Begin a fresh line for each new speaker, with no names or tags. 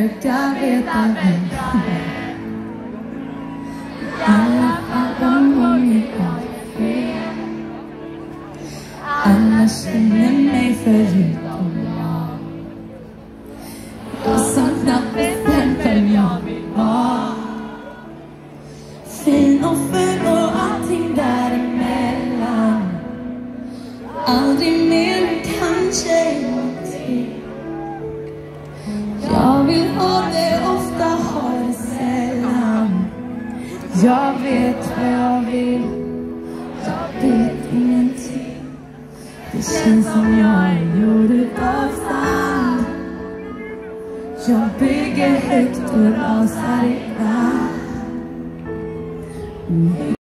försöka veta vem jag är. I alla fall de gånger jag är fel. Alla känner mig förutom jag. Jag som knappt bestämt vem jag vill vara. Fin och ful och allting däremellan. Aldrig mer än kanske ingenting. Jag vill ha det ofta, ha det sällan. Jag vet vad jag vill. Jag vet ingenting. Det känns som jag är gjord utav sand. Jag bygger högt och rasar ibland.